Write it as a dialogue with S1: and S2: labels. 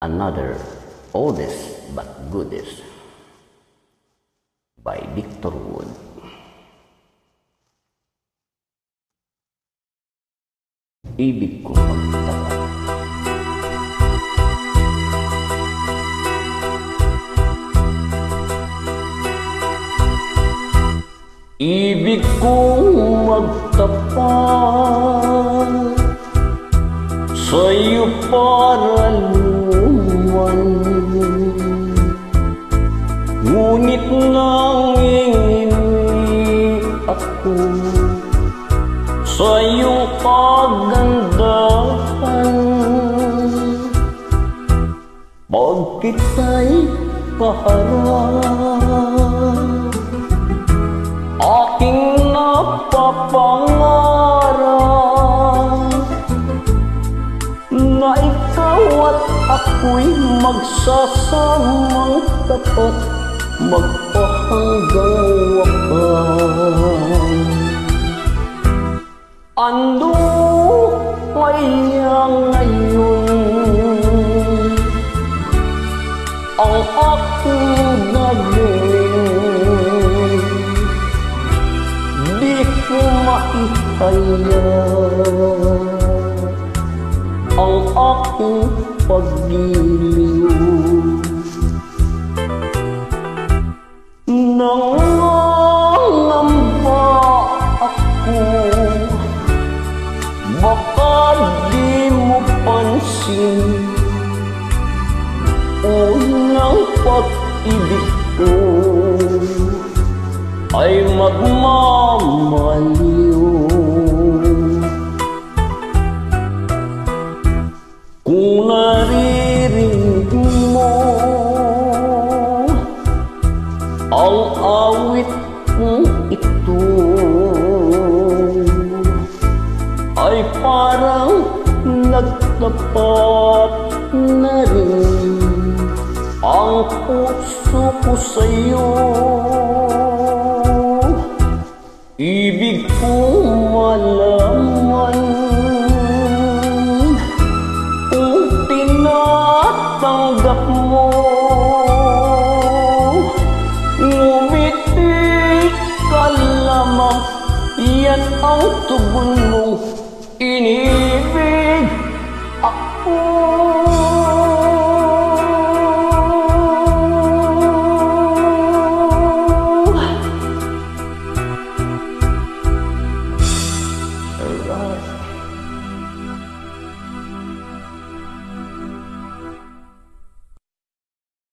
S1: Another Oldest But Goodest by Victor Wood. Ibig kong magtapat. Ibig kong magtapat sa'yo para luman, ngunit nangingi ako sa iyong kagandahan. Pag kita'y kaharap, aking napapangarap na ikaw at ako'y magsasamang tapat, magpahanggang wakas. Ano kaya ngayon ang aking gagawin? Di ko maihaya ang aking pag-iliw. Nangangamba ako, baka di mo pansin, unang pag-ibig ko ay magmamaliw. Kung naririnig mo ang awit kong ito, ay parang nagtapat na rin ang puso ko sa'yo. Ibig kong malaman kung tinatanggap mo, ngumiti ka lamang, yan ang tugon mong ini.